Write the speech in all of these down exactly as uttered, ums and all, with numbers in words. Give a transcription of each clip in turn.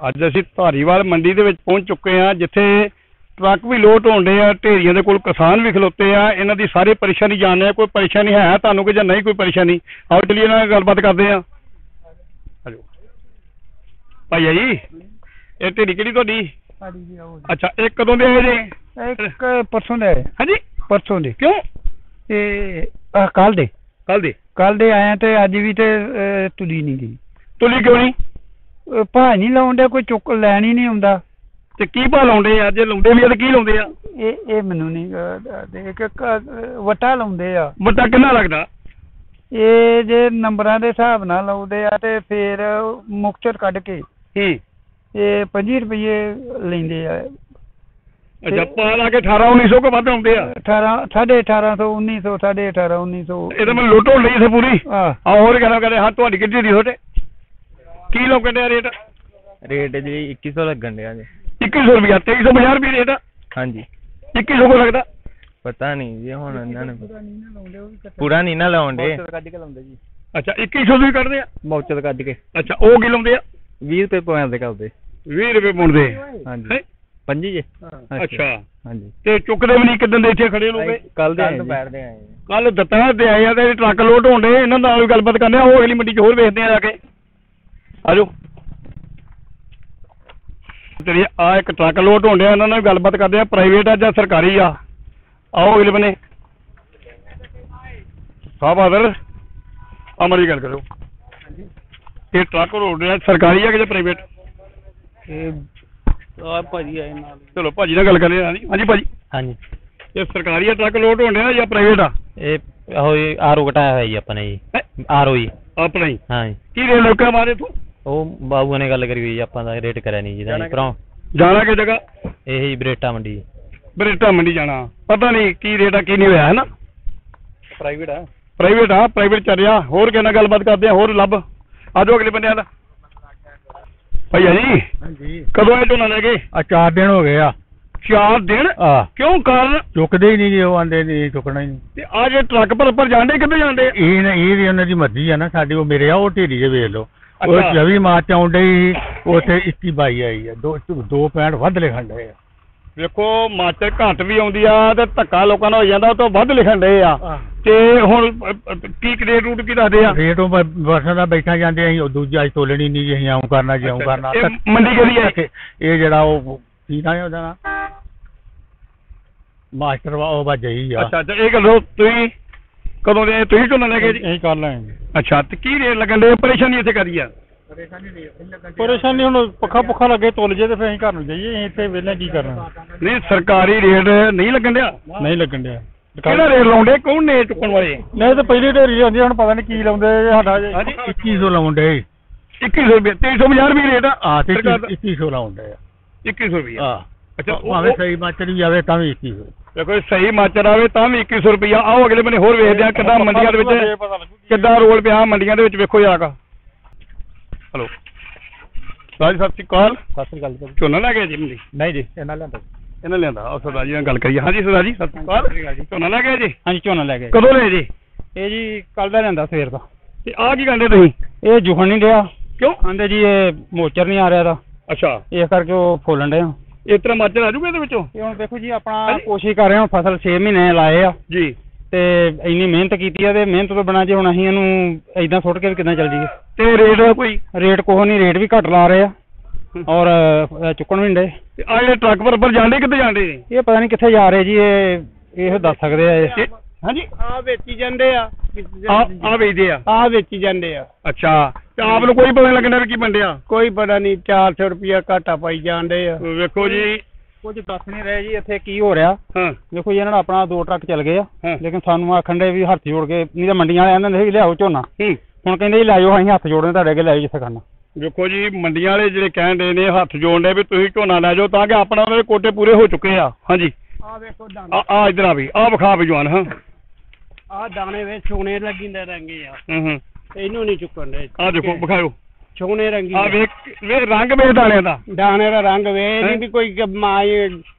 ਅੱਜ ਅਸੀਂ ਧਾਰੀਵਾਲ ਮੰਡੀ ਦੇ ਵਿੱਚ ਪਹੁੰਚ ਚੁੱਕੇ ਹਾਂ, ਜਿੱਥੇ ਟਰੱਕ ਵੀ ਲੋਡ ਹੋਣ ਆ, ਢੇਰੀਆਂ ਦੇ ਕੋਲ ਕਿਸਾਨ ਵੀ ਖਲੋਤੇ ਆ। ਇਹਨਾਂ ਦੀ ਸਾਰੀ ਪਰੇਸ਼ਾਨੀ ਜਾਣਦੇ ਆ। ਕੋਈ ਪਰੇਸ਼ਾਨੀ ਹੈ ਤੁਹਾਨੂੰ ਕਿ ਜਾਂ ਨਹੀਂ ਕੋਈ ਪਰੇਸ਼ਾਨੀ? ਆਓ ਚਲੀਏ ਇਹਨਾਂ ਨਾਲ ਗੱਲਬਾਤ ਕਰਦੇ ਆ। ਭਾਈ ਜੀ, ਇਹ ਢੇਰੀ ਕਿਹੜੀ ਤੁਹਾਡੀ? ਅੱਛਾ, ਇਹ ਕਦੋਂ ਦੇ ਆਏ ਜੀ? ਇੱਕ ਪਰਸੋਂ ਦੇ ਆਏ। ਹਾਂਜੀ, ਪਰਸੋਂ ਦੇ। ਕਿਉਂ? ਇਹ ਕੱਲ ਦੇ ਕੱਲ ਦੇ ਕੱਲ ਦੇ ਆਏ ਤੇ ਅੱਜ ਵੀ ਤੇ ਤੁਲੀ ਨਹੀਂ ਗਈ। ਤੁਲੀ ਕਿਉਂ ਨਹੀਂ? ਭਾਅ ਨਹੀਂ ਲਾਉਂਦੇ, ਕੋਈ ਚੁੱਕ ਲੈਣ ਹੀ ਨਹੀਂ ਆਉਂਦਾ। ਤੇ ਕੀ ਭਾਅ ਲਾਉਂਦੇ ਆ? ਜੇ ਲਾਉਂਦੇ ਵੀ ਆ ਤੇ ਕੀ ਲਾਉਂਦੇ ਆ? ਇਹ ਇਹ ਮੈਨੂੰ ਨਹੀਂ ਵਟਾ ਲਾਉਂਦੇ ਆ। ਵਟਾ ਕਿੰਨਾ ਲੱਗਦਾ? ਇਹ ਜੇ ਨੰਬਰਾਂ ਦੇ ਹਿਸਾਬ ਨਾਲ ਲਾਉਂਦੇ ਆ ਤੇ ਫਿਰ ਮੁਕਤਰ ਕੱਢ ਕੇ ਹੂੰ ਇਹ ਪੰਜੀ ਰੁਪਈਏ ਲੈਂਦੇ ਆ। ਅੱਛਾ, ਪਾ ਲਾ ਕੇ ਅਠਾਰਾਂ ਉੱਨੀ ਸੌ ਕੋ ਵੱਧ ਆਉਂਦੇ ਆ? ਅਠਾਰਾਂ ਸਾਢੇ ਅਠਾਰਾਂ ਸੌ ਉੱਨੀ ਸੌ ਸਾਢੇ ਅਠਾਰਾਂ ਉੱਨੀ ਸੌ। ਇਹ ਤਾਂ ਮੈਂ ਲੁੱਟ ਹੋ ਲਈ ਸੀ ਪੂਰੀ। ਆਹ ਹੋਰ ਕਹਿਣਾ ਕਹਿੰਦੇ ਹਾਂ ਤੁਹਾਡੀ ਕਿੱਡੀ ਦੀ ਤੁਹਾਡੇ ਕੀ ਲੋਕ ਕਹਿੰਦੇ ਆ ਰੇਟ? ਰੇਟ ਜੀ ਇੱਕੀ ਸੌ ਲੱਗਣ ਡਿਆ ਜੀ। ਇੱਕੀ ਸੌ ਰੁਪਇਆ, ਤੇਈ ਸੌ ਪੰਜਾਹ ਰੁਪਏ ਰੇਟ ਆ? ਹਾਂਜੀ। ਇੱਕੀ ਸੌ ਕੋ ਲੱਗਦਾ? ਪਤਾ ਨਹੀਂ ਜੀ, ਹੁਣ ਇਹਨਾਂ ਨੇ ਪੂਰਾ ਨਹੀਂ ਨਾ ਲਾਉਣ ਡੇ। ਕੱਢ ਕੇ ਲਾਉਂਦੇ ਜੀ। ਅੱਛਾ, ਇੱਕੀ ਸੌ ਵੀ ਕੱਢਦੇ ਆ? ਮੌਚਰ ਕੱਢ ਕੇ। ਅੱਛਾ, ਉਹ ਕੀ ਲਾਉਂਦੇ ਆ? ਵੀਹ ਰੁਪਏ ਪੁਆਇੰਟ ਦੇ ਕਰਦੇ। ਵੀਹ ਰੁਪਏ ਪੁੰਦੇ? ਹਾਂਜੀ, ਪੰਜੀ ਜੀ। ਅੱਛਾ, ਹਾਂਜੀ। ਤੇ ਚੁੱਕਦੇ ਵੀ ਨਹੀਂ ਕਿਦਾਂ ਦੇ ਇੱਥੇ ਖੜੇ ਲੋਗੇ? ਕੱਲ ਦੇ ਦੁਪਹਿਰ ਦੇ ਆਏ। ਕੱਲ ਦੱਤਾਂ ਤੇ ਆਏ ਆ ਤੇ ਟਰੱਕ ਲੋਡ ਹੋਣ ਡੇ। ਇਹਨਾਂ ਨਾਲ ਵੀ ਗੱਲਬਾਤ ਕਰਨੇ ਆ। ਉਹ ਅਗਲੀ ਮੰਡੀ 'ਚ ਹੋਰ ਵੇਖਦੇ ਆ ਜਾ ਕੇ। ਆਜੋ ਤੇਰੀ ਆ ਇੱਕ ਟਰੱਕ ਲੋਡ ਹੋਣ ਡਿਆ, ਇਹਨਾਂ ਨਾਲ ਵੀ ਗੱਲਬਾਤ ਕਰਦੇ ਆ। ਪ੍ਰਾਈਵੇਟ ਆ ਜਾਂ ਸਰਕਾਰੀ ਆ? ਆਓ ਅਗਲੇ ਬਨੇ ਸਾਹਿਬ ਆਦਰ ਅਮਰੀ ਗੱਲ ਕਰੋ। ਇਹ ਟਰੱਕ ਰੋਡ ਰਿਹਾ, ਸਰਕਾਰੀ ਆ ਕਿ ਜਾਂ ਪ੍ਰਾਈਵੇਟ? ਇਹ ਆ ਭਾਜੀ ਆਏ ਨਾਲ। ਚਲੋ ਭਾਜੀ ਨਾਲ ਗੱਲ ਕਰੀਏ। ਹਾਂਜੀ ਭਾਜੀ। ਹਾਂਜੀ, ਇਹ ਸਰਕਾਰੀ ਆ ਟਰੱਕ ਲੋਡ ਹੋਣ ਡਿਆ ਜਾਂ ਪ੍ਰਾਈਵੇਟ ਆ? ਇਹ ਉਹ ਆਰਓ ਘਟਾਇਆ ਹੋਇਆ ਜੀ ਆਪਾਂ ਨੇ ਜੀ। ਆਰਓ ਜੀ ਆਪਣਾ ਹੀ? ਹਾਂ ਜੀ। ਕੀ ਰੇਟ ਲੋਕਾਂ ਮਾਰੇ ਤੂੰ? ਉਹ ਬਾਬੂ ਨੇ ਗੱਲ ਕਰੀ ਹੋਈ ਜੀ, ਆਪਾਂ ਦਾ ਰੇਟ ਕਰਿਆ ਨਹੀਂ ਜੀ। ਭਰਾ ਜਾਣਾ ਕਿ ਜਗ੍ਹਾ? ਇਹ ਜੀ ਬਰੇਟਾ ਮੰਡੀ। ਬਰੇਟਾ ਮੰਡੀ ਜਾਣਾ, ਪਤਾ ਨਹੀਂ ਕੀ ਰੇਟ ਆ ਕੀ ਨਹੀਂ ਹੋਇਆ ਹੈ ਨਾ। ਪ੍ਰਾਈਵੇਟ ਆ? ਪ੍ਰਾਈਵੇਟ ਆ, ਪ੍ਰਾਈਵੇਟ ਚੱਲ ਰਿਹਾ। ਹੋਰ ਕਿਹਨਾਂ ਗੱਲਬਾਤ ਕਰਦੇ ਆ, ਹੋਰ ਲੱਭ ਆਜੋ ਅਗਲੇ ਬੰਦਿਆਂ ਦਾ। ਭਈਆ ਜੀ, ਹਾਂਜੀ। ਕਦੋਂ ਇਹ ਝੋਨਾ ਲੈ ਗਏ? ਆ ਚਾਰ ਦਿਨ ਹੋ ਗਏ ਆ। ਚਾਰ ਦਿਨ? ਆ ਕਿਉਂ? ਕਾਰਨ? ਚੁੱਕਦੇ ਹੀ ਨਹੀਂ ਜੀ, ਉਹ ਆਂਦੇ ਨਹੀਂ ਚੁੱਕਣਾ ਹੀ ਨਹੀਂ। ਤੇ ਆ ਜੇ ਟਰੱਕ ਪਰ ਉੱਪਰ ਜਾਂਦੇ ਕਿੱਥੇ ਜਾਂਦੇ? ਇਹ ਨਾ ਇਹ ਵੀ ਉਹਨਾਂ ਦੀ ਮਰਜ਼ੀ ਆ ਨਾ। ਸਾਡੀ ਉਹ ਮੇਰੇ ਆ, ਉਹ ਢੇਰੀ ਜੇ ਵੇਖ ਲਓ। ਉਹ ਅੱਛਾ। ਚੌਵੀ ਮਾਰਚ ਆਉਂਦੇ ਹੀ ਉੱਥੇ ਇੱਕੀ ਬਾਈ ਆਈ ਆ। ਦੋ ਦੋ ਪੈਂਟ ਵੱਧ ਲਿਖਣ ਡਏ ਆ। ਵੇਖੋ, ਮਾਚਰ ਘੱਟ ਵੀ ਆਉਂਦੀ ਆ ਤੇ ਧੱਕਾ ਲੋਕਾਂ ਨਾਲ ਹੋ ਜਾਂਦਾ, ਉਹ ਤੋਂ ਵੱਧ ਲਿਖਣ ਡਏ ਆ। ਤੇ ਹੁਣ ਕੀ ਰੇਟ ਰੂਟ ਕੀ ਦੱਸਦੇ ਆ? ਰੇਟ ਉਹ ਬਸਾਂ ਦਾ ਬੈਠਾ ਜਾਂਦੇ ਅਸੀਂ ਦੂਜਾ ਅੱਜ ਤੋਲਣੀ ਨਹੀਂ ਜੀ, ਅਸੀਂ ਆਉਂ ਕਰਨਾ ਜੀ ਆਉਂ ਕਰਨਾ। ਇਹ ਮੰਡੀ ਕਿਹਦੀ ਹੈ? ਇਹ ਜਿਹੜਾ ਉਹ ਕੀ ਨਾ ਉਹਦਾ ਨਾ ਮਾਸਟਰ ਉਹ ਬਾਜਾ ਹੀ ਆ। ਅੱਛਾ ਅੱਛਾ, ਇਹ ਗੱਲ ਤੁਸੀਂ ਕਦੋਂ ਦੇ ਤੁਸੀਂ ਝੋਨਾ ਲੈ ਗਏ ਜੀ? ਅਸੀਂ ਕਰ ਲਾਂਗੇ। ਅੱਛਾ, ਤੇ ਕੀ ਰੇਟ ਲੱਗਣ ਦੇ? ਪਰੇਸ਼ਾਨੀ ਇੱਥੇ ਕਰੀ ਆ? ਪਰੇਸ਼ਾਨੀ ਹੁਣ ਪੱਖਾ ਪੁੱਖਾ ਲੱਗੇ ਤੁਲ ਜੇ ਤੇ ਫਿਰ ਅਸੀਂ ਘਰ ਨੂੰ ਜਾਈਏ। ਅਸੀਂ ਇੱਥੇ ਵਿਹਲੇ ਕੀ ਕਰਨਾ? ਨਹੀਂ, ਸਰਕਾਰੀ ਰੇਟ ਨਹੀਂ ਲੱਗਣ ਡਿਆ? ਨਹੀਂ ਲੱਗਣ ਡਿਆ। ਕਿਹੜਾ ਰੇਟ ਲਾਉਂਦੇ? ਕੌਣ ਨੇ ਚੁੱਕਣ ਵਾਲੇ? ਨਹੀਂ ਤਾਂ ਪਹਿਲੀ ਢੇਰੀ ਹੁੰਦੀ, ਹੁਣ ਪਤਾ ਨਹੀਂ ਕੀ ਲਾਉਂਦੇ ਸਾਡਾ। ਇੱਕੀ ਸੌ ਲਾਉਂਦੇ। ਇੱਕੀ ਸੌ ਰੁਪਏ, ਤੇਈ ਸੌ ਪੰਜਾਹ ਰੁਪਏ ਰੇਟ ਆ? ਹਾਂ, ਇੱਕੀ ਸੌ ਲਾਉਂਦੇ ਆ। ਇੱਕੀ ਸੌ ਰੁਪਏ? ਹਾਂ। ਅੱਛਾ, ਭਾਵੇਂ ਸਹੀ ਮਾਚਰ ਵੀ ਆਵੇ ਤਾਂ ਵੀ ਇੱਕੀ ਸੌ। ਦੇਖੋ, ਸਹੀ ਮਾਚਰ ਆਵੇ ਤਾਂ ਵੀ ਇੱਕੀ ਸੌ ਰੁਪਇਆ। ਆਓ ਅਗਲੇ ਬੰਨੇ ਹੋਰ ਵੇਖਦੇ ਆ ਕਿੱਦਾਂ ਮੰਡੀਆਂ ਦੇ ਵਿੱਚ ਕਿੱਦਾਂ ਰੋਲ ਪਿਆ ਮੰਡੀਆਂ ਦੇ ਵਿੱਚ। ਵੇਖੋ ਜਰਾ। ਹਲੋ ਰਾਜ, ਸਤਿ ਸ਼੍ਰੀ ਅਕਾਲ। ਸਤਿ ਸ੍ਰੀ ਅਕਾਲ। ਝੋਨਾ ਲੈ ਗਏ ਜੀ ਮੰਡੀ? ਨਹੀਂ ਜੀ, ਇਹਨਾਂ ਲਿਆਂਦਾ। ਇਹਨਾਂ ਲਿਆਂਦਾ। ਉਹ ਸਰਦਾਰ ਜੀ ਨਾਲ ਗੱਲ ਕਰੀਏ। ਹਾਂਜੀ ਸਰਦਾਰ ਜੀ, ਸਤਿ ਸ਼੍ਰੀ ਅਕਾਲ। ਝੋਨਾ ਲੈ ਗਏ ਜੀ? ਹਾਂਜੀ, ਝੋਨਾ ਲੈ ਗਏ। ਕਦੋਂ ਲੈ ਜੀ? ਇਹ ਜੀ ਕੱਲ ਦਾ ਲਿਆਂਦਾ, ਸਵੇਰ ਦਾ। ਤੇ ਆਹ ਕੀ ਕਹਿੰਦੇ ਤੁਸੀਂ? ਇਹ ਜੁਖਣ ਨਹੀਂ ਰਿਹਾ। ਕਿਉਂ? ਆਂਦੇ ਜੀ ਇਹ ਮੋਚਰ ਨਹੀਂ ਆ ਰਿਹਾ ਦਾ। ਅੱਛਾ, ਇਸ ਕਰਕੇ ਉਹ ਫੋਲਣ ਡਿਆ। ਇਸ ਤਰ੍ਹਾਂ ਮਾਚਰ ਆ ਜੂਗਾ ਇਹਦੇ ਵਿੱਚੋਂ? ਇਹ ਹੁਣ ਦੇਖੋ ਜੀ, ਆਪਣਾ ਕੋਸ਼ਿਸ਼ ਕਰ ਰਹੇ ਹਾਂ। ਫਸਲ ਛੇ ਮਹੀਨੇ ਲਾਏ ਆ ਜੀ ਤੇ ਇੰਨੀ ਮਿਹਨਤ ਕੀਤੀ ਆ, ਤੇ ਮਿਹਨਤ ਤੋਂ ਬਿਨਾਂ ਜੇ ਹੁਣ ਅਸੀਂ ਇਹਨੂੰ ਏਦਾਂ ਸੁੱਟ ਕੇ ਕਿੱਦਾਂ ਚੱਲ ਜੀਏ? ਤੇ ਰੇਟ ਕੋਈ? ਰੇਟ ਕੋਹ ਨਹੀਂ, ਰੇਟ ਵੀ ਘੱਟ ਲਾ ਰਹੇ ਆ ਔਰ ਚੁੱਕਣ ਵੀ ਨਹੀਂ ਡੇ। ਆ ਜਿਹੜੇ ਟਰੱਕ ਪਰ ਉੱਪਰ ਜਾਂਦੇ ਕਿੱਥੇ ਜਾਂਦੇ? ਇਹ ਪਤਾ ਨਹੀਂ ਕਿੱਥੇ ਜਾ ਰਹੇ ਜੀ। ਇਹ ਇਹ ਦੱਸ ਸਕਦੇ ਆ ਇਹ। ਹਾਂਜੀ, ਆ ਵੇਚੀ ਜਾਂਦੇ ਆ। ਆ ਵੇਚਦੇ ਆ? ਆ ਵੇਚੀ ਜਾਂਦੇ ਆ। ਅੱਛਾ, ਤੇ ਆਪ ਨੂੰ ਕੋਈ ਪਤਾ ਨਹੀਂ ਲੱਗਣਾ ਵੀ ਕੀ ਬੰਡਿਆ? ਕੋਈ ਪਤਾ ਨਹੀਂ, ਚਾਰ ਸੌ ਰੁਪਇਆ ਘਾਟਾ ਪਾਈ ਜਾਂਦੇ ਆ। ਵੇਖੋ ਜੀ, ਕੁਝ ਦੱਸ ਨਹੀਂ ਰਹੇ ਜੀ ਇੱਥੇ ਕੀ ਹੋ ਰਿਹਾ। ਹਾਂ, ਦੇਖੋ ਜੀ, ਇਹਨਾਂ ਦਾ ਆਪਣਾ ਦੋ ਟਰੱਕ ਚੱਲ ਗਏ ਆ, ਹਾਂ। ਲੇਕਿਨ ਸਾਨੂੰ ਆਖਣ ਦੇ ਵੀ ਹੱਥ ਜੋੜ ਕੇ, ਨਹੀਂ ਤਾਂ ਮੰਡੀਆਂ ਵਾਲੇ ਆਂਦੇ ਸੀ ਲਿਆਓ ਝੋਨਾ। ਹੂੰ। ਹੁਣ ਕਹਿੰਦੇ ਜੀ ਲੈ ਜਾਓ, ਅਸੀਂ ਹੱਥ ਜੋੜਨੇ ਤੁਹਾਡੇ ਅੱਗੇ, ਲੈ ਜਾਓ ਜਿੱਥੇ ਕਰਨਾ। ਵੇਖੋ ਜੀ, ਮੰਡੀਆਂ ਵਾਲੇ ਜਿਹੜੇ ਕਹਿਣ ਦੇ ਨੇ ਹੱਥ ਜੋੜਨੇ ਵੀ ਤੁਸੀਂ ਝੋਨਾ ਲੈ ਜਾਓ, ਤਾਂ ਕਿ ਆਪਣਾ ਉਹਨਾਂ ਦੇ ਕੋਟੇ ਪੂਰੇ ਹੋ ਚੁੱਕੇ ਆ। ਹਾਂਜੀ, ਆ ਵੇਖੋ ਆ ਆ ਇਧਰ ਆ ਵੀ ਆ ਵਿਖਾ ਵੀ ਜਵਾਨ। ਹਾਂ, ਆ ਦਾਣੇ ਵੇ ਛੋਣੇ ਲੱਗਿੰਦੇ ਰੰਗੇ ਆ। ਹੂੰ ਹੂੰ, ਇਹਨੂੰ ਨਹੀਂ ਚੁੱਕਣ ਦੇ। ਆ ਦੇਖੋ ਵਿਖਾਓ, ਛੋਣੇ ਰੰਗੀ ਆ ਵੇਖ ਵੇ ਰੰਗ ਵੇ ਦਾਣਿਆਂ ਦਾ। ਦਾਣੇ ਦਾ ਰੰਗ ਵੇ, ਨਹੀਂ ਵੀ ਕੋਈ ਮਾਈ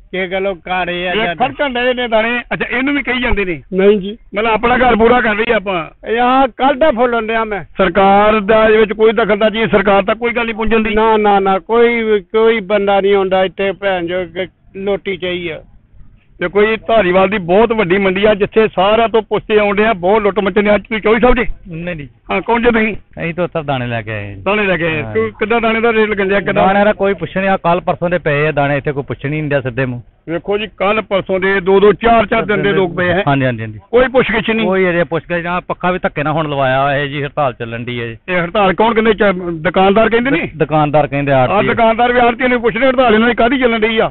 ਕਿ ਗਲੋ ਘਰ ਇਹ ਇਹ ਖੜਕਣ ਡਏ ਨੇ ਦਾਣੇ। ਅੱਛਾ ਇਹਨੂੰ ਵੀ ਕਹੀ ਜਾਂਦੇ ਨੇ? ਨਹੀਂ ਜੀ, ਮਤਲਬ ਆਪਣਾ ਘਰ ਪੂਰਾ ਕਰ ਰਹੀ ਆਪਾਂ। ਯਾ ਕੱਲ ਦਾ ਫੁੱਲਣ ਡਿਆ ਮੈਂ। ਸਰਕਾਰ ਦਾ ਇਹਦੇ ਵਿੱਚ ਕੋਈ ਦਖਲਅੰਦਾਜ਼ੀ ਸਰਕਾਰ ਤਾਂ ਕੋਈ ਗੱਲ ਨਹੀਂ ਪੁੱਜਣ ਦੀ? ਨਾ ਨਾ ਨਾ ਕੋਈ ਕੋਈ ਬੰਦਾ ਨਹੀਂ ਆਉਂਦਾ ਇੱਥੇ ਭੈਣ ਜੋ ਕਿ ਲੋਟੀ ਚਾਹੀਏ। ਤੇ ਕੋਈ ਧਾਰੀਵਾਲ ਦੀ ਬਹੁਤ ਵੱਡੀ ਮੰਡੀ ਆ ਜਿੱਥੇ ਸਾਰਿਆਂ ਤੋਂ ਪੁੱਛੇ ਆਉਂਦੇ ਆ, ਬਹੁਤ ਲੁੱਟ ਮੱਚੇ ਨੇ। ਅੱਜ ਤੁਸੀਂ ਚੌਵੀ ਸਾਹਿਬ ਜੀ? ਨਹੀਂ ਨਹੀਂ ਹਾਂ ਕੌਣ ਜੇ ਤੁਸੀਂ? ਅਸੀਂ ਤਾਂ ਉੱਤਰ ਦਾਣੇ ਲੈ ਕੇ ਆਏ ਜੀ। ਦਾਣੇ ਲੈ ਕੇ ਆਏ। ਹਾਂ। ਤੂੰ ਕਿੱਦਾਂ ਦਾਣੇ ਦਾ ਰੇਟ ਲੱਗਣ ਡਿਆ ਕਿੱਦਾਂ? ਦਾਣੇ ਦਾ ਕੋਈ ਪੁੱਛਣ ਆ, ਕੱਲ ਪਰਸੋਂ ਦੇ ਪਏ ਆ ਦਾਣੇ, ਇੱਥੇ ਕੋਈ ਪੁੱਛਣ ਹੀ ਨਹੀਂ ਦਿਆ ਸਿੱਧੇ ਮੂੰਹ। ਵੇਖੋ ਜੀ ਕੱਲ ਪਰਸੋਂ ਦੇ ਦੋ ਦੋ ਚਾਰ ਚਾਰ ਦਿਨ ਦੇ ਲੋਕ ਪਏ ਹੈ। ਹਾਂਜੀ ਹਾਂਜੀ ਹਾਂਜੀ ਕੋਈ ਪੁੱਛ ਗਿੱਛ ਨਹੀਂ? ਕੋਈ ਅਜੇ ਪੁੱਛ ਕੇ ਜਾਂ ਪੱਖਾ ਵੀ ਧੱਕੇ ਨਾਲ ਹੁਣ ਲਵਾਇਆ ਹੋਇਆ ਜੀ, ਹੜਤਾਲ ਚੱਲਣ ਦੀ ਹੈ ਜੀ। ਇਹ ਹੜਤਾਲ ਕੌਣ ਕਹਿੰਦੇ? ਚ- ਦੁਕਾਨਦਾਰ ਕਹਿੰਦੇ ਨੇ? ਦੁਕਾਨਦਾਰ ਕਹਿੰਦੇ ਆ ਆੜਤੀ ਦੁਕਾਨਦਾਰ ਵੀ ਆੜਤੀਆਂ ਨੂੰ ਪੁੱਛਦੇ ਹੜਤਾਲ ਇਹਨਾਂ ਦੀ ਕਾਹਦੀ ਚੱਲਣ ਡਈ ਆ?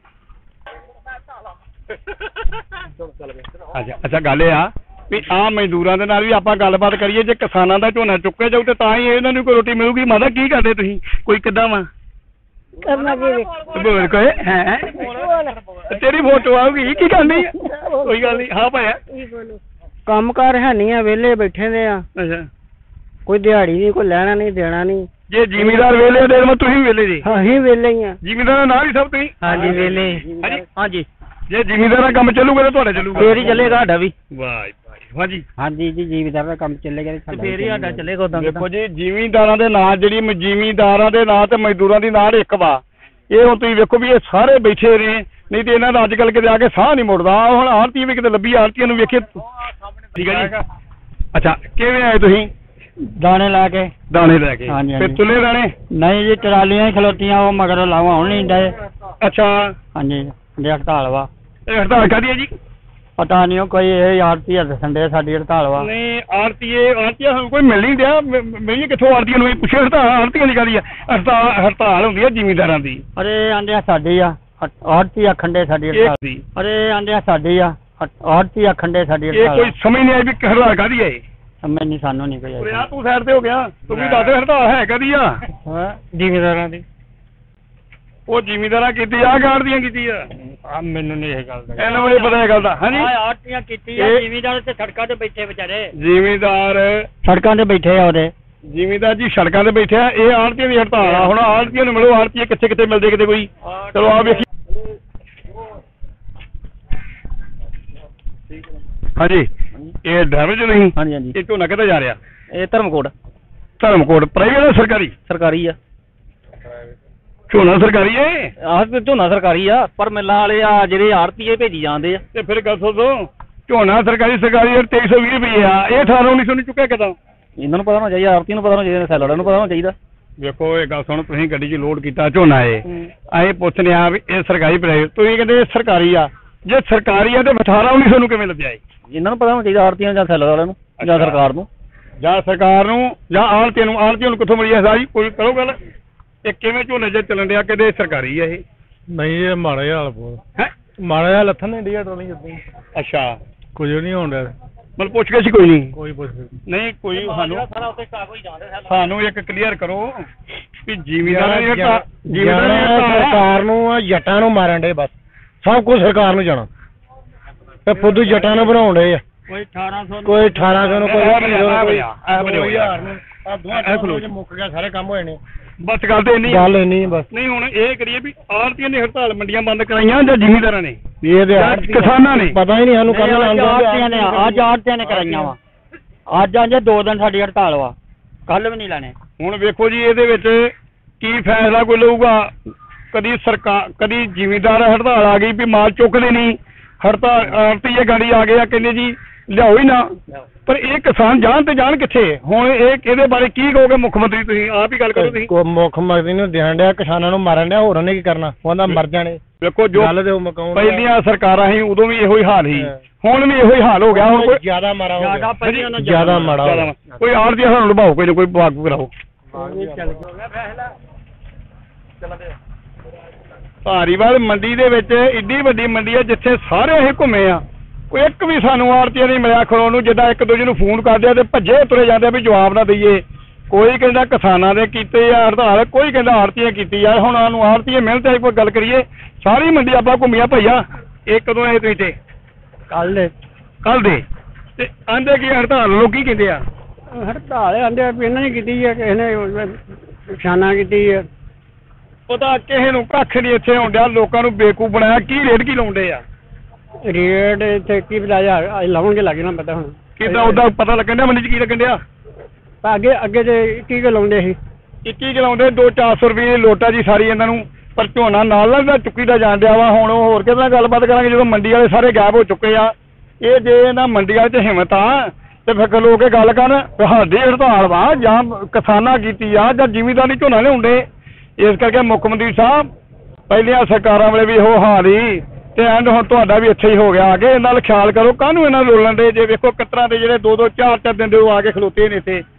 ਅੱਛਾ ਅੱਛਾ ਗੱਲ ਇਹ ਆ ਵੀ ਆਹ ਮਜ਼ਦੂਰਾਂ ਦੇ ਨਾਲ ਵੀ ਆਪਾਂ ਗੱਲਬਾਤ ਕਰੀਏ। ਜੇ ਕਿਸਾਨਾਂ ਦਾ ਝੋਨਾ ਚੁੱਕਿਆ ਜਾਊ ਤੇ ਤਾਂ ਹੀ ਇਹਨਾਂ ਨੂੰ ਕੋਈ ਰੋਟੀ ਮਿਲੂਗੀ। ਮਾਤਾ ਕੀ ਕਰਦੇ ਤੁਸੀਂ? ਕੋਈ ਕਿੱਦਾਂ ਵਾ ਕਰਨਾ ਕੀ ਬੋਲ ਕਹੇ ਹੈ ਤੇਰੀ ਫੋਟੋ ਆਊਗੀ ਕੀ ਕਰਨੀ ਆ? ਕੋਈ ਗੱਲ ਨਹੀਂ। ਹਾਂ ਭਾਇਆ ਕੰਮ ਕਾਰ ਹੈ ਨਹੀਂ ਆ, ਵਿਹਲੇ ਬੈਠੇ ਦੇ ਆ, ਅੱਛਾ ਕੋਈ ਦਿਹਾੜੀ ਨਹੀਂ, ਕੋਈ ਲੈਣਾ ਨਹੀਂ ਦੇਣਾ ਨਹੀਂ। ਜੇ ਜ਼ਿਮੀਦਾਰ ਵੇਲੇ ਦੇ ਮੈਂ ਤੁਸੀਂ ਵੇਲੇ ਜੀ? ਅਸੀਂ ਵਿਹਲੇ ਹੀ ਆ। ਜ਼ਿਮੀਦਾਰਾਂ ਨਾਲ ਹੀ ਸਭ ਤੁਸੀਂ? ਹਾਂਜੀ ਵਿਹਲੇ। ਹਾਂਜੀ ਹਾਂਜੀ ਜੇ ਜ਼ਿਮੀਦਾਰਾਂ ਕੰਮ ਚੱਲੂਗਾ ਤਾਂ ਤੁਹਾਡਾ ਚੱਲੂਗਾ? ਫੇਰ ਹੀ ਚੱਲੇਗਾ ਸਾਡਾ ਵੀ। ਵਾਹ ਵਾਹ ਹਾਂਜੀ ਹਾਂਜੀ ਜੀ, ਜੀਵੀਦਾਰ ਦਾ ਕੰਮ ਚੱਲੇਗਾ ਤੇ ਫੇਰ ਹੀ ਸਾਡਾ ਚੱਲੇਗਾ। ਉਦਾਂ ਦੇਖੋ ਜੀ ਜ਼ਿਮੀਦਾਰਾਂ ਦੇ ਨਾਂ ਜਿਹੜੀ ਮ- ਜ਼ਿਮੀਦਾਰਾਂ ਦੇ ਨਾਂ ਤੇ ਮਜ਼ਦੂਰਾਂ ਦੀ ਨਾਂ ਇੱਕ ਵਾ। ਇਹ ਹੁਣ ਤੁਸੀਂ ਵੇਖੋ ਵੀ ਇਹ ਸਾਰੇ ਬੈਠੇ ਨੇ, ਨਹੀਂ ਤੇ ਇਹਨਾਂ ਦਾ ਅੱਜ ਕੱਲ੍ਹ ਕਿਤੇ ਆ ਕੇ ਸਾਹ ਨਹੀਂ ਮੁੜਦਾ। ਆਹ ਹੁਣ ਆੜਤੀ ਵੀ ਕਿਤੇ ਲੱਭੀ, ਆੜਤੀਆਂ ਨੂੰ ਵੇਖੇ। ਠੀਕ ਹੈ ਜੀ। ਅੱਛਾ ਕਿਵੇਂ ਆਏ ਤੁਸੀਂ? ਦਾਣੇ ਲਾ ਕੇ। ਦਾਣੇ ਲੈ ਕੇ? ਹਾਂਜੀ, ਫਿਰ ਹਾਂਜੀ। ਤੁਲੇ ਦਾਣੇ? ਨਹੀਂ ਜੀ, ਟਰਾਲੀਆਂ ਹੀ ਖਲੋਤੀਆਂ, ਉਹ ਮਗਰ ਲਾਵਾ ਹੁਣ ਨਹੀਂ ਡਏ। ਅੱਛਾ ਹਾਂਜੀ ਦੇ ਹੜਤਾਲ ਵਾ। ਇਹ ਹੜਤਾਲ ਕਾਹਦੀ ਹੈ ਜੀ? ਪਤਾ ਨਹੀਂ ਉਹ ਕੋਈ ਇਹ ਆੜਤੀ ਦੱਸਣ ਦੇ ਸਾਡੀ ਹੜਤਾਲ ਵਾ। ਨਹੀਂ ਆੜਤੀਏ ਆੜਤੀਆਂ ਸਾਨੂੰ ਕੋਈ ਮਿਲ ਨਹੀਂ ਦਿਆ। ਮਿਲੀ ਕਿੱਥੋਂ ਆੜਤੀਆਂ ਨੂੰ? ਪੁੱਛੇ ਹੜਤਾਲ ਆੜਤੀਆਂ ਦੀ ਕਾਹਦੀ ਆ? ਹੜਤਾਲ ਹੜਤਾਲ ਹੁੰਦੀ ਹੈ ਜ਼ਿਮੀਦਾਰਾਂ ਦੀ। ਅਰੇ ਆਂਦੇ ਆ ਸਾਡੀ ਆ, ਆੜਤੀ ਆਖਣ ਦੇ ਸਾਡੀ ਇਹ ਹੜਤਾਲ। ਦੀ ਅਰੇ ਆਂਦੇ ਆ ਸਾਡੀ ਆ, ਆੜਤੀ ਆਖਣ ਦੇ ਸਾਡੀ ਇਹ ਹੜਤਾਲ। ਕੋਈ ਸਮਝ ਨਹੀਂ ਆਈ ਵੀ ਹੜਤਾਲ ਕਾਹਦੀ ਹੈ ਇਹ? ਸਮਝ ਨਹੀਂ ਸਾਨੂੰ ਨਹੀਂ ਕੋਈ ਉਰੇ ਆਈ। ਆ ਤੂੰ ਸਾਈਡ ਤੇ ਹੋ ਗਿਆ, ਤੂੰ ਵੀ ਦੱਸ ਦੇ ਹੜਤਾਲ ਹੈ ਕਾਹਦੀ ਆ? ਹਾਂ ਜ਼ਿਮੀਦਾਰਾਂ ਦੀ। ਉਹ ਜ਼ਿਮੀਦਾਰਾਂ ਕੀਤੀ ਆ ਗਾੜਦੀਆਂ ਕੀਤੀ ਆ? ਆ ਮੈਨੂੰ ਨਹੀਂ ਇਹ ਗੱਲ ਦਾ। ਇਹਨਾਂ ਨੂੰ ਇਹ ਪਤਾ ਇਹ ਗੱਲ ਦਾ। ਹਾਂਜੀ ਆੜਤੀਆਂ ਕੀਤੀ ਆ, ਇਹ- ਜ਼ਿਮੀਦਾਰ ਤੇ ਸੜਕਾਂ ਤੇ ਬੈਠੇ ਵਿਚਾਰੇ। ਜ਼ਿਮੀਦਾਰ ਸੜਕਾਂ ਤੇ ਬੈਠੇ ਆ ਉਹਦੇ। ਜ਼ਿਮੀਦਾਰ ਜੀ ਸੜਕਾਂ ਤੇ ਬੈਠੇ ਆ। ਇਹ ਆੜਤੀਆਂ ਦੀ ਹੜਤਾਲ ਆ। ਹੁਣ ਆੜਤੀਆਂ ਨੂੰ ਮਿਲੋ, ਆੜਤੀਆਂ ਕਿੱਥੇ ਕਿੱਥੇ ਮਿਲਦੇ ਕਿਤੇ ਕੋਈ? ਚਲੋ ਆ ਵੇਖੀ। ਹਾਂਜੀ ਇਹ ਡਰਾਈਵਰ ਜੀ ਨਹੀਂ? ਹਾਂਜੀ ਹਾਂਜੀ। ਇਹ ਝੋਨਾ ਕਿੱਥੇ ਜਾ ਰਿਹਾ? ਇਹ ਧਰਮਕੋਟ ਧਰਮਕੋਟ ਪ੍ਰਾਈਵੇਟ ਆ ਸਰਕਾਰੀ? ਸਰਕਾਰੀ ਆ। ਝੋਨਾ ਸਰਕਾਰੀ ਹੈ? ਆਹ ਤੇ ਝੋਨਾ ਸਰਕਾਰੀ ਆ, ਪਰ ਮਿਲਾਂ ਵਾਲੇ ਆ ਜਿਹੜੇ ਆੜਤੀਏ ਭੇਜੀ ਜਾਂਦੇ ਆ। ਤੇ ਫਿਰ ਗੱਲ ਸੁਣੋ, ਝੋਨਾ ਸਰਕਾਰੀ ਸਰਕਾਰੀ ਤੇਈ ਸੌ ਵੀਹ ਰੁਪਏ ਆ। ਇਹ ਅਠਾਰਾਂ ਉੱਨੀ ਸੌ ਨਹੀਂ ਚੁੱਕਿਆ ਕਿਦਾਂ? ਇਹਨਾਂ ਨੂੰ ਪਤਾ ਹੋਣਾ ਚਾਹੀਦਾ, ਆੜਤੀ ਨੂੰ ਪਤਾ ਹੋਣਾ ਚਾਹੀਦਾ, ਸੈਲਰਾਂ ਨੂੰ ਪਤਾ ਹੋਣਾ ਚਾਹੀਦਾ। ਵੇਖੋ ਇਹ ਗੱਲ ਸੁਣ, ਤੁਸੀਂ ਗੱਡੀ 'ਚ ਲੋਡ ਕੀਤਾ ਝੋਨਾ ਇਹ ਅਸੀਂ ਪੁੱਛਦੇ ਆ ਵੀ ਇਹ ਸਰਕਾਰੀ ਪ੍ਰਾਈਵੇਟ? ਤੁਸੀਂ ਕਹਿੰਦੇ ਇਹ ਸਰਕਾਰੀ ਆ। ਜੇ ਸਰਕਾਰੀ ਆ ਤੇ ਅਠਾਰਾਂ ਉੱਨੀ ਸੌ ਨੂੰ ਕਿਵੇਂ ਲੱਭਿਆ ਇਹ? ਇਹਨਾਂ ਨੂੰ ਪਤਾ ਹੋਣਾ ਚਾਹੀਦਾ, ਆੜਤੀਆਂ ਜਾਂ ਸੈਲਰ ਵਾਲਿਆਂ ਨੂੰ ਜਾਂ ਅੱਛਾ। ਸਰਕਾਰ ਨੂੰ। ਜਾਂ ਸਰਕਾਰ ਨੂੰ ਜਾਂ ਆੜਤੀਆਂ ਨੂੰ। ਆੜਤੀਆਂ ਨੂੰ ਕਿੱਥੋਂ ਮਿਲੀ ਹੈ ਸਾਰੀ? ਕੋਈ ਕਰੋ ਗੱਲ। ਇਹ ਕਿਵੇਂ ਝੋਨੇ 'ਚ ਚੱਲਣ ਡਿਆ? ਕਿਤੇ ਸਰਕਾਰੀ ਆ ਇਹ? ਨਹੀਂ ਇਹ ਮਾੜਾ ਜਿਹਾ ਹਾਲ ਬਹੁਤ ਹੈ ਮਾੜਾ ਜਿਹਾ ਲੱਥਣ ਨਹੀਂ ਡਿਆ ਟਰਾਲੀ ਜਦੋਂ ਅੱਛਾ ਕੁਝ ਨਹੀਂ ਹੋਣ ਡਿਆ ਮਤਲਬ ਪੁੱਛ ਕੇ ਸੀ ਕੋਈ ਨਹੀਂ? ਕੋਈ ਪੁੱਛ ਨਹੀਂ ਕੋਈ ਸਾਨੂੰ ਸਾਰਾ ਉੱਤੇ ਕਾਗਜ਼ ਜਾਂਦੇ ਸੈਲਰ। ਸਾਨੂੰ ਇੱਕ ਕਲੀਅਰ ਕਰੋ ਵੀ ਜ਼ਿਮੀਦਾਰਾਂ ਦੀ ਜਾਣਾ ਜ਼ਿਮੀਦਾਰਾਂ ਸਰਕਾਰ ਨੂੰ ਆ, ਜੱਟਾਂ ਨੂੰ ਮਾਰਨ ਡੇ ਬਸ। ਸਭ ਕੁਝ ਸਰਕਾਰ ਨੂੰ ਜਾਣਾ ਤੇ ਫੁੱਦੂ ਜੱਟਾਂ ਨੂੰ ਬਣਾਉਣ ਡੇ ਆ। ਕੋਈ ਅਠਾਰਾਂ ਸੌ ਕੋਈ ਅਠਾਰਾਂ ਸੌ ਨੂੰ ਕੋਈ ਇਹ ਵੀਹ ਸੌ ਨੂੰ, ਕੋਈ ਇਹ ਬੜਿਆ, ਦੋ ਹਜ਼ਾਰ ਨੂੰ। ਆ ਦੋਹਾਂ ਇਹ ਖਲੋ। ਚ ਮੁੱਕ ਗਿਆ, ਸਾਰੇ ਕੰਮ ਹੋਏ ਨੇ। ਬਸ ਗੱਲ ਤੇ ਇੰਨੀ ਆ। ਗੱਲ ਇੰਨੀ ਬਸ। ਨਹੀਂ ਹੁਣ ਇਹ ਕਰੀਏ ਵੀ ਆੜਤੀਆਂ ਨੇ ਹੜਤਾਲ ਮੰਡੀਆਂ ਬੰਦ ਕਰਾਈਆਂ ਜਾਂ ਜ਼ਿਮੀਦਾਰਾਂ ਨੇ? ਇਹ ਤੇ ਜਾਂ ਕਿਸਾਨਾਂ ਨੇ? ਪਤਾ ਹੀ ਨਹੀਂ ਸਾਨੂੰ ਅੱਜ ਕਰਨਾ ਆੜਤੀਆਂ ਨੇ ਅੱਜ ਆੜਤੀਆਂ ਨੇ ਕਰਾਈਆਂ ਵਾ। ਅੱਜ ਅੱਜ ਦੋ ਦਿਨ ਸਾਡੀ ਹੜਤਾਲ ਵਾ, ਕੱਲ ਵੀ ਨਹੀਂ ਲੈਣੇ। ਹੁਣ ਵੇਖੋ ਜੀ ਇਹਦੇ ਵਿੱਚ ਕੀ ਫੈਸਲਾ ਕੋਈ ਲਊਗਾ? ਕਦੀ ਸਰਕਾਰ ਕਦੀ ਜ਼ਿਮੀਦਾਰ ਹੜਤਾਲ ਆ ਗਈ ਵੀ ਮਾਲ ਚੁੱਕਦੇ ਨਹੀਂ, ਹੜਤਾਲ ਆੜਤੀਏ ਗਾੜੀ ਆ ਗਏ ਆ ਕਹਿੰਦੇ ਜੀ ਲਿਆਓ ਹੀ ਨਾ। ਪਰ ਇਹ ਕਿਸਾਨ ਜਾਣ ਤੇ ਜਾਣ ਕਿੱਥੇ? ਹੁਣ ਇਹ ਇਹਦੇ ਬਾਰੇ ਕੀ ਕਹੋਗੇ ਮੁੱਖ ਮੰਤਰੀ? ਤੁਸੀਂ ਆਪ ਹੀ ਗੱਲ ਕਰੋ ਤੁਸੀਂ। ਕੋ ਮੁੱਖ ਮੰਤਰੀ ਨੂੰ ਦੇਣ ਡਿਆ, ਕਿਸਾਨਾਂ ਨੂੰ ਮਾਰਨ ਡਿਆ, ਹੋਰ ਉਹਨੇ ਕੀ ਕਰਨਾ? ਉਹਦਾ ਮਰ ਜਾਣੇ। ਵੇਖੋ ਜੋ ਗੱਲ ਤੇ ਉਹ ਮੁਕਾਉਣ ਪਹਿਲੀਆਂ ਸਰਕਾਰਾਂ ਸੀ ਉਦੋਂ ਵੀ ਇਹੋ ਹੀ ਹਾਲ ਸੀ, ਹਾਂ। ਹੁਣ ਵੀ ਇਹੋ ਹੀ ਹਾਲ ਹੋ ਗਿਆ। ਹੁਣ ਕੋਈ ਜ਼ਿਆਦਾ ਮਾੜਾ ਹੋ ਗਿਆ। ਜ਼ਿਆਦਾ ਪਹਿਲੀਆਂ ਨਾਲੋਂ ਜ਼ਿਆਦਾ ਮਾੜਾ ਹੋ ਜ਼ਿਆਦਾ ਗਿਆ। ਵਾ। ਕੋਈ ਆੜਤੀਆ ਸਾਨੂੰ ਲਭਾਓ, ਕੋਈ ਨਾ ਕੋਈ ਬਾਗ ਕਰਾਓ। ਧਾਰੀਵਾਲ ਮੰਡੀ ਦੇ ਵਿੱਚ ਏਡੀ ਵੱਡੀ ਮੰਡੀ ਆ ਜਿੱਥੇ ਸਾਰੇ ਅਸੀਂ ਘੁੰਮੇ ਆ, ਕੋਈ ਇੱਕ ਵੀ ਸਾਨੂੰ ਆੜਤੀਆ ਨਹੀਂ ਮਿਲਿਆ ਖਲੋਣ ਨੂੰ। ਜਿੱਦਾਂ ਇੱਕ ਦੂਜੇ ਨੂੰ ਫੋਨ ਕਰਦੇ ਆ ਤੇ ਭੱਜੇ ਤੁਰੇ ਜਾਂਦੇ ਆ ਵੀ ਜਵਾਬ ਨਾ ਦਈਏ। ਕੋਈ ਕਹਿੰਦਾ ਕਿਸਾਨਾਂ ਦੇ ਕੀਤੇ ਆ ਹੜਤਾਲ, ਕੋਈ ਕਹਿੰਦਾ ਆੜਤੀਆਂ ਕੀਤੀ ਆ। ਹੁਣ ਸਾਨੂੰ ਆੜਤੀਏ ਮਿਲਦੇ ਕੋਈ ਗੱਲ ਕਰੀਏ। ਸਾਰੀ ਮੰਡੀ ਆਪਾਂ ਘੁੰਮੀਆਂ ਭਈਆ। ਇਹ ਕਦੋਂ ਆਏ ਤੁਸੀਂ ਇੱਥੇ? ਕੱਲ ਦੇ ਕੱਲ ਦੇ। ਤੇ ਆਂਦੇ ਕੀ ਹੜਤਾਲ ਲੋਕੀ ਕਹਿੰਦੇ ਆ? ਹੜਤਾਲ ਆਂਦੇ ਆ ਵੀ ਇਹਨਾਂ ਨੇ ਕੀਤੀ ਆ, ਕਿਸੇ ਨੇ ਕਿਸਾਨਾਂ ਕੀਤੀ ਆ। ਪਤਾ ਕਿਸੇ ਨੂੰ ਕੱਖ ਨਹੀਂ ਇੱਥੇ ਹੁੰਦਿਆ, ਲੋਕਾਂ ਨੂੰ ਬੇਕੂਫ ਬਣਾਇਆ। ਕੀ ਰੇਟ ਕੀ ਲਾਉਂਦੇ ਆ? ਰੇਟ ਇੱਥੇ ਕੀ ਪਤਾ ਯਾਰ ਲਾਉਣਗੇ ਲੱਗ ਨਾ ਪਤਾ ਹੁਣ ਕਿਦਾਂ ਉਹਦਾ ਪਤਾ ਲੱਗਣ ਡਿਆ ਮੰਡੀ 'ਚ ਕੀ ਲੱਗਣ ਡਿਆ? ਅੱਗੇ ਅੱਗੇ ਤੇ ਕੀ ਕੁ ਲਾਉਂਦੇ ਸੀ ਇੱਕੀ ਚਲਾਉਂਦੇ ਦੋ ਚਾਰ ਸੌ ਰੁਪਏ ਦੀ ਲੋਟਾ ਜੀ ਸਾਰੀ ਇਹਨਾਂ ਨੂੰ, ਪਰ ਝੋਨਾ ਨਾਲ ਨਾਲ ਦਾ ਚੁੱਕੀ ਦਾ ਜਾਣ ਡਿਆ ਵਾ। ਹੁਣ ਉਹ ਹੋਰ ਕਿਹਦੇ ਨਾਲ ਗੱਲਬਾਤ ਕਰਾਂਗੇ ਜਦੋਂ ਮੰਡੀ ਵਾਲੇ ਸਾਰੇ ਗਾਇਬ ਹੋ ਚੁੱਕੇ ਆ। ਇਹ ਜੇ ਇਹਨਾਂ ਮੰਡੀ ਵਾਲੇ 'ਚ ਹਿੰਮਤ ਆ ਤੇ ਫਿਰ ਖਲੋ ਕੇ ਗੱਲ ਕਰਨ, ਸਾਡੀ ਹੜਤਾਲ ਵਾ ਜਾਂ ਕਿਸਾਨਾਂ ਕੀਤੀ ਆ ਜਾਂ ਜ਼ਿਮੀਂਦਾਰ ਨਹੀਂ ਝੋਨਾ ਲਿਆਉਂਦੇ। ਇਸ ਕਰਕੇ ਮੁੱਖ ਮੰਤਰੀ ਸਾਹਿਬ ਪਹਿਲੀਆਂ ਸਰਕਾਰਾਂ ਵੇਲੇ ਵੀ ਇਹੋ ਹਾਲ ਹੀ ਤੇ ਐਂਡ ਹੁਣ ਤੁਹਾਡਾ ਵੀ ਇੱਥੇ ਹੀ ਹੋ ਗਿਆ। ਅੱਗੇ ਇਹਨਾਂ ਨਾਲ ਖਿਆਲ ਕਰੋ, ਕਾਹਨੂੰ ਇਹਨਾਂ ਰੋਲਣ ਦੇ ਜੇ ਵੇਖੋ ਕਿਤਰਾਂ ਦੇ ਜਿਹੜੇ ਦੋ ਦੋ ਚਾਰ ਚਾਰ ਦਿਨ ਦੇ ਉਹ ਆ ਕੇ ਖਲੋਤੇ ਨੇ ਇੱਥੇ।